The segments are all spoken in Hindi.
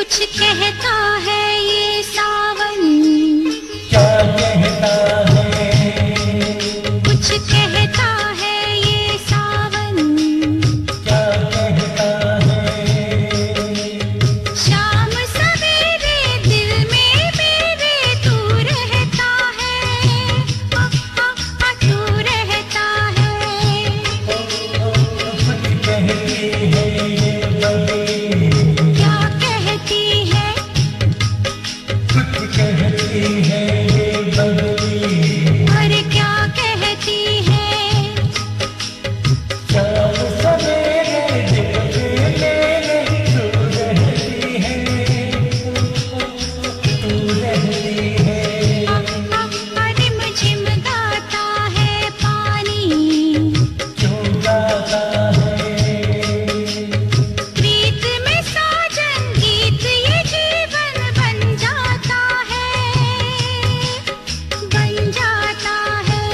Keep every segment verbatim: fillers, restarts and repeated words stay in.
कुछ कहता है ये सावन, क्या कहता है, कुछ कहता है ये सावन, क्या कहता है। शाम सवेरे दिल में मेरे तू रहता है, आ, आ, आ, तू रहता है। कुछ कहती है ये बदली, क्या कहती है, कुछ कहती है ये बदली, अरे क्या कहती है। शाम सवेरे दिल में मेरे तू रहती है, तू रहती है। रिम झिम गाता है पानी, क्यों गाता है, प्रीत में साजन गीत ये जीवन बन जाता है, बन जाता है।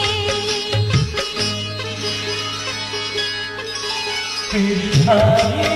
फिर आए